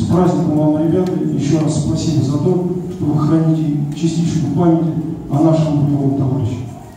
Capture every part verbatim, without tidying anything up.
праздником вам, ребята, еще раз спасибо за то, что вы храните частичку памяти о нашем боевом товарище.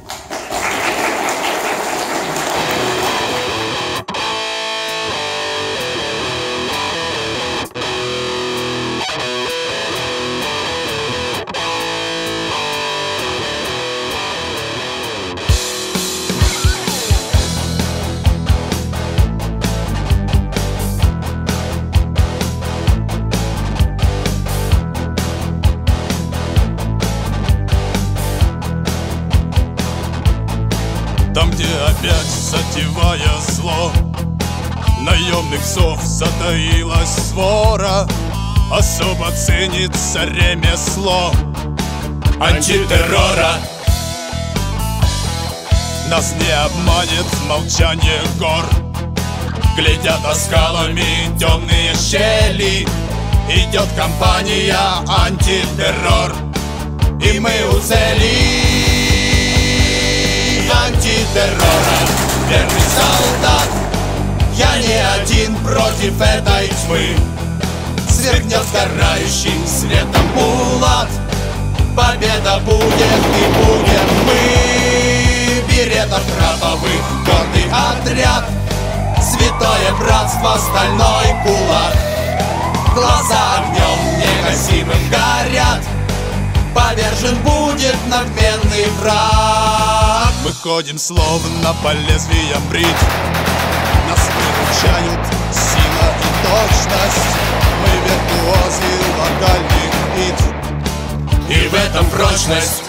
Там, где опять затевая зло, наемных псов затаилась свора, особо ценится ремесло антитеррора. Нас не обманет молчание гор, глядят оскалами темные щели. Идет компания антитеррор, и мы у цели. Антитеррора, верный солдат, я не один против этой тьмы. Сверкнет сгорающим светом мулат, победа будет и будем мы. Беретов краповых гордый отряд, святое братство, стальной кулак. Глаза огнем негасимым горят, повержен будет надменный враг. Мы ходим словно по лезвиям бритв, нас выручают сила и точность. Мы виртуозы локальных битв, и в этом прочность.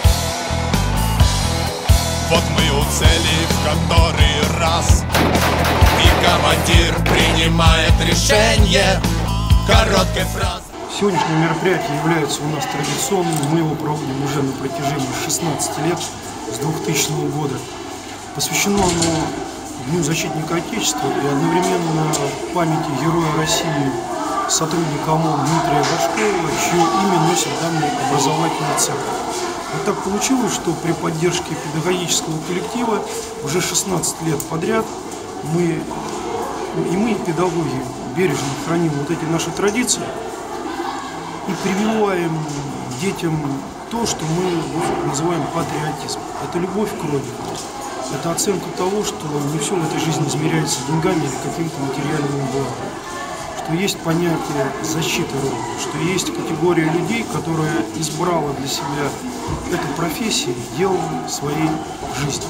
Вот мы у цели в который раз, и командир принимает решение короткой фразой. Сегодняшнее мероприятие является у нас традиционным. Мы его проводим уже на протяжении шестнадцати лет, с двухтысячного года. Посвящено оно Дню защитника Отечества и одновременно памяти героя России, сотрудника ОМОН Дмитрия Горшкова, чье имя носит данный образовательный центр. Вот так получилось, что при поддержке педагогического коллектива уже шестнадцать лет подряд мы, и мы, педагоги, бережно храним вот эти наши традиции и прививаем детям то, что мы называем патриотизм. Это любовь к родине. Это оценка того, что не все в этой жизни измеряется деньгами или каким-то материальным благом. Что есть понятие защиты родины, что есть категория людей, которая избрала для себя эту профессию и делала своей жизнью.